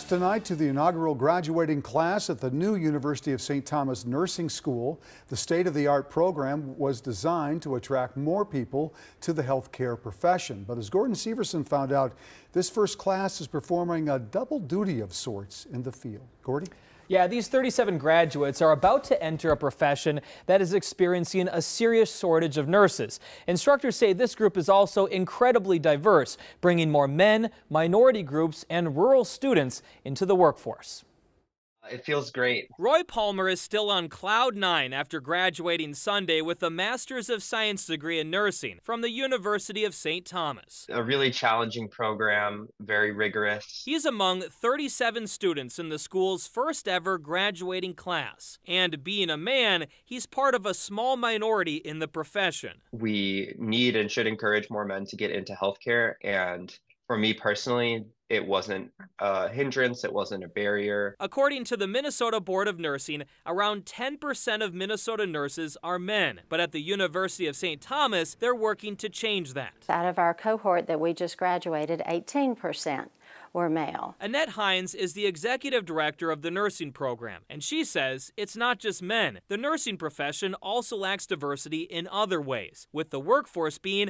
Tonight to the inaugural graduating class at the new University of St. Thomas Nursing School. The state-of-the-art program was designed to attract more people to the healthcare profession. But as Gordon Severson found out, this first class is performing a double duty of sorts in the field. Gordy? Yeah, these 37 graduates are about to enter a profession that is experiencing a serious shortage of nurses. Instructors say this group is also incredibly diverse, bringing more men, minority groups, and rural students into the workforce. It feels great. Roy Palmer is still on cloud nine after graduating Sunday with a Master's of Science degree in nursing from the University of St. Thomas. A really challenging program, very rigorous. He's among 37 students in the school's first ever graduating class. And being a man, he's part of a small minority in the profession. We need and should encourage more men to get into healthcare. And for me personally, it wasn't a hindrance, it wasn't a barrier. According to the Minnesota Board of Nursing, around 10% of Minnesota nurses are men. But at the University of St. Thomas, they're working to change that. Out of our cohort that we just graduated, 18% were male. Annette Hines is the executive director of the nursing program, and she says it's not just men. The nursing profession also lacks diversity in other ways, with the workforce being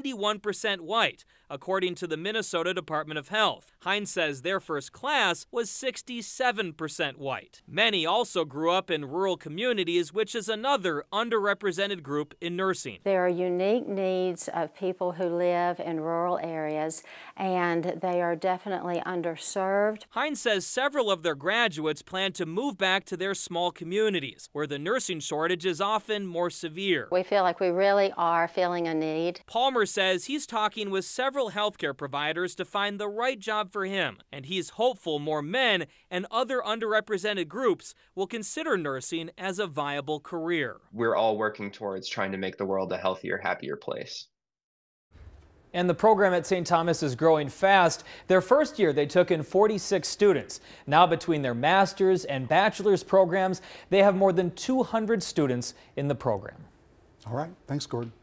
91% white, according to the Minnesota Department of Health. Hines says their first class was 67% white. Many also grew up in rural communities, which is another underrepresented group in nursing. There are unique needs of people who live in rural areas, and they are definitely underserved. Hines says several of their graduates plan to move back to their small communities, where the nursing shortage is often more severe. We feel like we really are feeling a need. Palmer says he's talking with several healthcare providers to find the right job for him, and he's hopeful more men and other underrepresented groups will consider nursing as a viable career. We're all working towards trying to make the world a healthier, happier place. And the program at St. Thomas is growing fast. Their first year, they took in 46 students. Now, between their master's and bachelor's programs, they have more than 200 students in the program. All right. Thanks, Gordon.